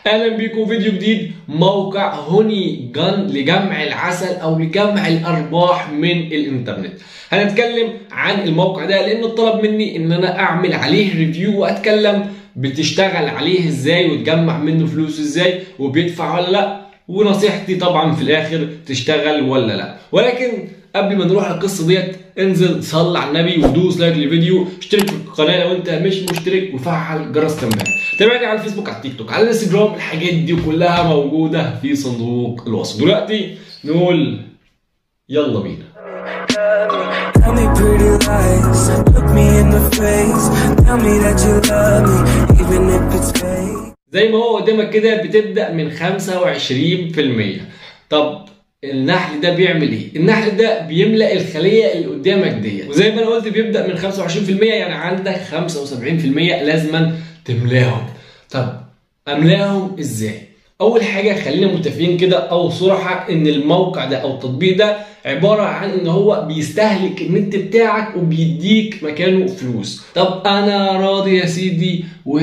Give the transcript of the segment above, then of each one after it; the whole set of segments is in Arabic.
اهلا بيكم فيديو جديد. موقع هوني جان لجمع العسل او لجمع الارباح من الانترنت. هنتكلم عن الموقع ده لانه طلب مني ان انا اعمل عليه ريفيو واتكلم بتشتغل عليه ازاي وتجمع منه فلوس ازاي وبيدفع ولا لا، ونصيحتي طبعا في الاخر تشتغل ولا لا. ولكن قبل ما نروح القصه ديت انزل صلي على النبي ودوس لايك للفيديو، اشترك في القناه لو انت مش مشترك وفعل جرس تنبيهات. تابعني على الفيسبوك، على التيك توك، على الانستجرام، الحاجات دي كلها موجوده في صندوق الوصف. دلوقتي نقول يلا بينا. Tell me pretty lies, look me in the face, tell me that you love me, even if it's fake. زي ما هو قدامك كده بتبدأ من 25%. طب النحل ده بيعمل ايه؟ النحل ده بيملأ الخلية اللي قدامك ديت، وزي ما انا قلت بيبدأ من 25%، يعني عندك 75% لازما تملاهم. طب املاهم ازاي؟ اول حاجه خلينا متفقين كده او صراحه ان الموقع ده او التطبيق ده عباره عن ان هو بيستهلك النت بتاعك وبيديك مكانه فلوس. طب انا راضي يا سيدي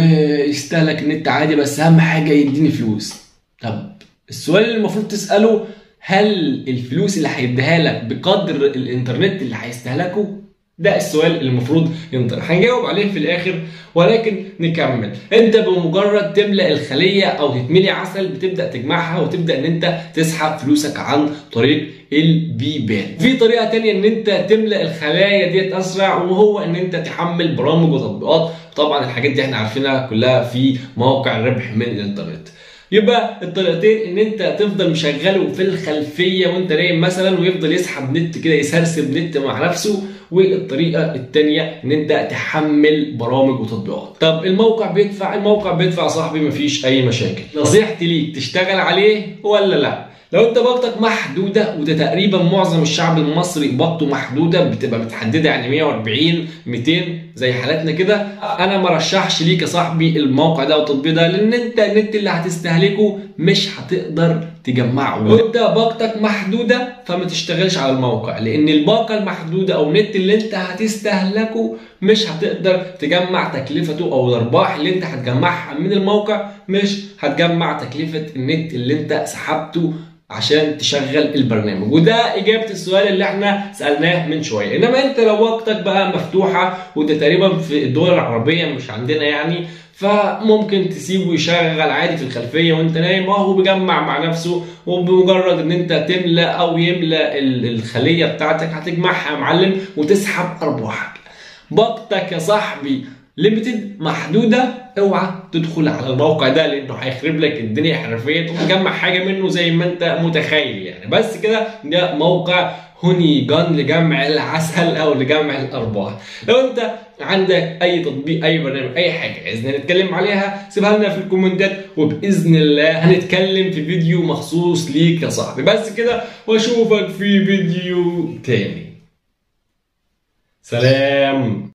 ويستهلك النت عادي، بس اهم حاجه يديني فلوس. طب السؤال اللي المفروض تساله، هل الفلوس اللي هيديها لك بقدر الانترنت اللي هيستهلكه؟ ده السؤال اللي المفروض ينطرح، هنجاوب عليه في الاخر. ولكن نكمل. انت بمجرد تملأ الخلية او تتملي عسل بتبدأ تجمعها وتبدأ ان انت تسحب فلوسك عن طريق البيبال. في طريقة تانية ان انت تملأ الخلايا ديت اسرع، وهو ان انت تحمل برامج وتطبيقات. طبعا الحاجات دي احنا عارفينها كلها في مواقع الربح من الانترنت. يبقى الطريقتين ان انت تفضل مشغله في الخلفيه وانت نايم مثلا ويفضل يسحب نت كده، يسرسب نت مع نفسه. والطريقه الثانيه ان انت تحمل برامج وتطبيقات. طب الموقع بيدفع صاحبي، مفيش اي مشاكل. نصيحتي ليك تشتغل عليه ولا لا؟ لو انت باقتك محدوده، وده تقريبا معظم الشعب المصري باقته محدوده بتبقى متحدده، يعني 140 200 زي حالاتنا كده، انا ما رشحش ليك يا صاحبي الموقع ده والتطبيق ده، لان انت النت اللي هتستهلكه مش هتقدر تجمعه. وانت باقتك محدوده فما تشتغلش على الموقع، لان الباقه المحدوده او النت اللي انت هتستهلكه مش هتقدر تجمع تكلفته، او الارباح اللي انت هتجمعها من الموقع مش هتجمع تكلفه النت اللي انت سحبته عشان تشغل البرنامج. وده اجابه السؤال اللي احنا سالناه من شويه. انما انت لو وقتك بقى مفتوحه، وده تقريبا في الدول العربيه مش عندنا يعني، فممكن تسيبه يشغل عادي في الخلفيه وانت نايم، وهو بيجمع مع نفسه. وبمجرد ان انت تملى او يملى الخليه بتاعتك هتجمعها يا معلم وتسحب ارباحك. باقتك يا صاحبي ليميتد، محدوده، اوعى تدخل على الموقع ده لانه هيخرب لك الدنيا حرفيا وتجمع حاجه منه زي ما انت متخيل يعني. بس كده ده موقع هوني جان لجمع العسل او لجمع الارباح. لو انت عندك اي تطبيق، اي برنامج، اي حاجه عايزنا نتكلم عليها، سيبها لنا في الكومنتات، وباذن الله هنتكلم في فيديو مخصوص ليك يا صاحبي. بس كده، واشوفك في فيديو تاني. سلام.